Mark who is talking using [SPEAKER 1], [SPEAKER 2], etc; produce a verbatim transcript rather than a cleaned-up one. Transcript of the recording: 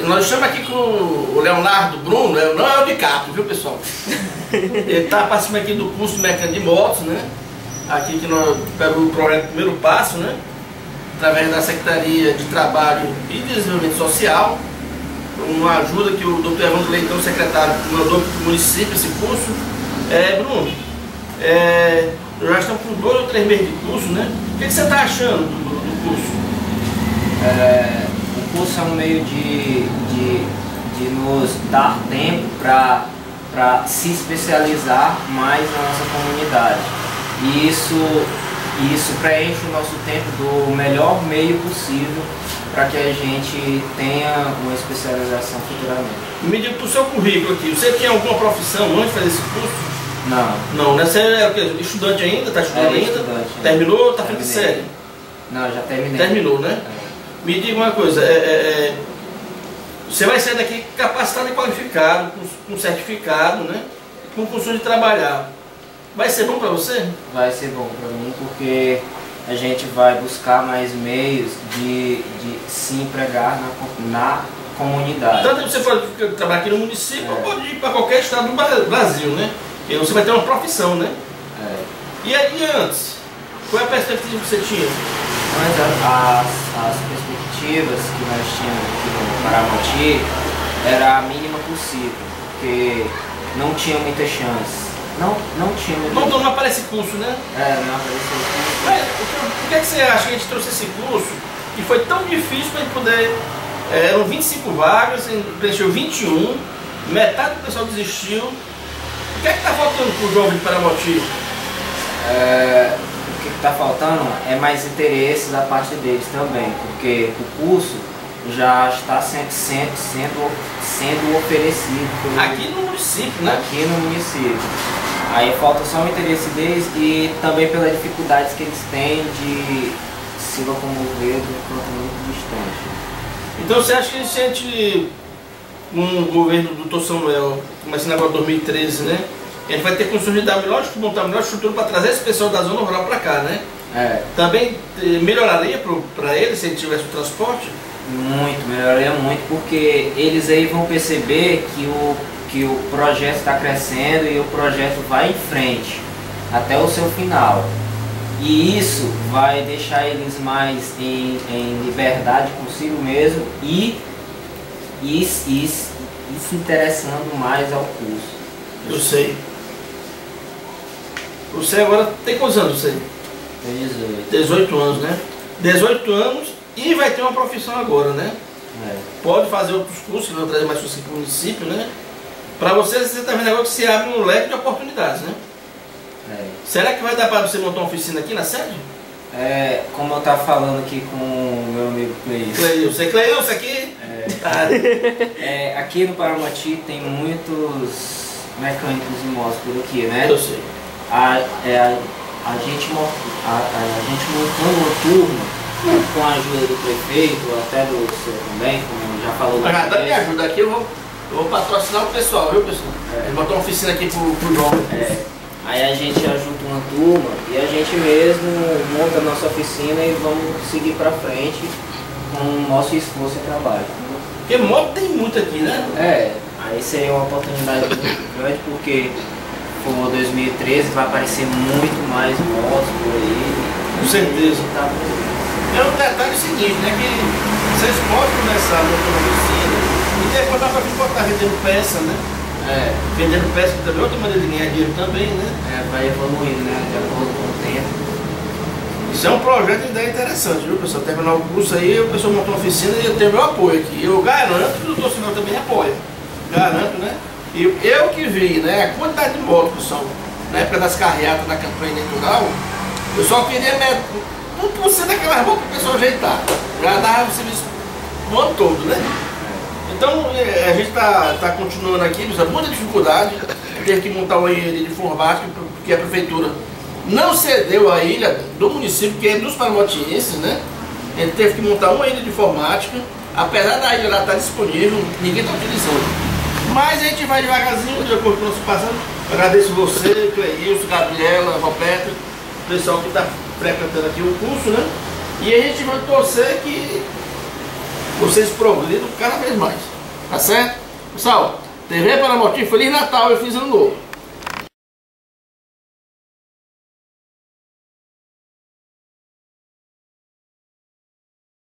[SPEAKER 1] nós estamos aqui com o Leonardo Bruno, não é o DiCaprio, viu pessoal? Ele está participando aqui do curso de mecânica de motos, né? Aqui que nós pegamos o projeto Primeiro Passo, né? Através da Secretaria de Trabalho e Desenvolvimento Social, uma ajuda que o doutor Evandro Leitão, secretário, mandou para o município esse curso. É, Bruno, é, já estamos com dois ou três meses de curso, né? O que, que você está achando do, do curso?
[SPEAKER 2] É, o curso é um meio de, de, de nos dar tempo para se especializar mais na nossa comunidade. E isso, isso preenche o nosso tempo do melhor meio possível para que a gente tenha uma especialização futuramente.
[SPEAKER 1] Me diga para o seu currículo aqui, você tinha alguma profissão antes de fazer esse curso?
[SPEAKER 2] Não.
[SPEAKER 1] Não, né? Você é o quê? Estudante ainda? Está estudando
[SPEAKER 2] é,
[SPEAKER 1] ainda?
[SPEAKER 2] Estudante,
[SPEAKER 1] Terminou? Está
[SPEAKER 2] fazendo
[SPEAKER 1] série?
[SPEAKER 2] Não, já terminei.
[SPEAKER 1] Terminou, né?
[SPEAKER 2] É.
[SPEAKER 1] Me diga uma coisa, é, é, é, você vai sair daqui capacitado e qualificado, com, com certificado, né? Com condições de trabalhar. Vai ser bom para você?
[SPEAKER 2] Vai ser bom para mim porque a gente vai buscar mais meios de, de se empregar na, na comunidade.
[SPEAKER 1] Tanto que você pode trabalhar aqui no município,
[SPEAKER 2] é.
[SPEAKER 1] ou pode ir para qualquer estado do Brasil, né? E você vai ter uma profissão, né?
[SPEAKER 2] É.
[SPEAKER 1] E aí antes, qual é a perspectiva que você tinha?
[SPEAKER 2] Mas as, as perspectivas que nós tínhamos aqui no Paramoti era a mínima possível, porque não tinha muita chance. Não, não tinha muita
[SPEAKER 1] Não, não aparece curso, né?
[SPEAKER 2] É, não apareceu curso.
[SPEAKER 1] Mas, por que, é que você acha que a gente trouxe esse curso e foi tão difícil para a gente poder... É, eram vinte e cinco vagas, a gente preencheu vinte e um, metade do pessoal desistiu. O que é que está faltando para o jovem de Paramoti?
[SPEAKER 2] É, o que está faltando é mais interesse da parte deles também, porque o curso já está sendo, sendo, sendo oferecido pelo,
[SPEAKER 1] aqui no município, né?
[SPEAKER 2] Aqui no município. Aí falta só o interesse deles e também pelas dificuldades que eles têm de se locomover de um canto muito distante.
[SPEAKER 1] Então você acha que se a gente, com o governo do doutor Samuel, começando agora em dois mil e treze, né? A gente vai ter condições de dar melhor, montar a melhor estrutura para trazer esse pessoal da zona rural para cá, né?
[SPEAKER 2] É.
[SPEAKER 1] Também melhoraria para eles se ele tivesse o transporte?
[SPEAKER 2] Muito, melhoraria muito, porque eles aí vão perceber que o, que o projeto está crescendo e o projeto vai em frente, até o seu final. E isso vai deixar eles mais em, em liberdade consigo mesmo e, e, e, e se interessando mais ao curso.
[SPEAKER 1] Eu sei. Você agora tem quantos anos você?
[SPEAKER 2] Tem dezoito.
[SPEAKER 1] dezoito anos, né? dezoito anos e vai ter uma profissão agora, né?
[SPEAKER 2] É.
[SPEAKER 1] Pode fazer outros cursos que vão trazer mais pessoas para o município, né? Para você, você está vendo agora que se abre um leque de oportunidades, né?
[SPEAKER 2] É.
[SPEAKER 1] Será que vai dar para você montar uma oficina aqui na sede?
[SPEAKER 2] É, como eu estava falando aqui com o meu amigo Cleilson.
[SPEAKER 1] Cleilson, você Cleilson aqui?
[SPEAKER 2] É.
[SPEAKER 1] Ah.
[SPEAKER 2] É, aqui no Paramoti tem muitos mecânicos de motos por aqui, né?
[SPEAKER 1] Eu sei.
[SPEAKER 2] A, é, a, a, gente, a, a gente montando uma turma com a ajuda do prefeito, até do senhor também, como já falou.
[SPEAKER 1] Mas já me ajuda aqui, eu vou, eu vou patrocinar o pessoal, viu pessoal?
[SPEAKER 2] É.
[SPEAKER 1] Ele botou uma oficina aqui pro, pro João.
[SPEAKER 2] É. Aí a gente ajuda uma turma e a gente mesmo monta a nossa oficina e vamos seguir pra frente com o nosso esforço e trabalho.
[SPEAKER 1] Porque moto tem muito aqui, né?
[SPEAKER 2] É, aí seria uma oportunidade muito grande porque for dois mil e treze vai aparecer muito mais motos por aí.
[SPEAKER 1] Com certeza.
[SPEAKER 2] Tá.
[SPEAKER 1] É um detalhe seguinte, né? Que vocês podem começar montando uma oficina e depois dá pra vir botar vendendo peça, né?
[SPEAKER 2] É.
[SPEAKER 1] Vendendo peça que também é outra maneira de ganhar dinheiro também, né?
[SPEAKER 2] É, vai evoluindo, né? De acordo com o tempo.
[SPEAKER 1] Isso é um projeto de ideia interessante, viu pessoal? Terminar o curso aí, o pessoal montou uma oficina e eu tenho meu apoio aqui. Eu garanto que o doutor Samuel também apoia. Garanto, né? E eu que vi, né? A quantidade de motos, pessoal, na época das carreatas da campanha eleitoral, eu só queria um por cento daquelas motos para o pessoal ajeitar. Já dava o serviço o ano todo, né? Então a gente está tá continuando aqui, pessoal, muita dificuldade. Teve que montar uma ilha de informática, porque a prefeitura não cedeu a ilha do município, que é dos paramotienses, né? A gente teve que montar uma ilha de informática, apesar da ilha lá estar disponível, ninguém está utilizando. Mas a gente vai devagarzinho, de acordo com o nosso passado. Agradeço você, Cleilson, Gabriela, Roberto, o pessoal que está frequentando aqui o curso, né? E a gente vai torcer que vocês progridam cada vez mais. Tá certo? Pessoal, T V Paramotim, Feliz Natal e Feliz Ano Novo.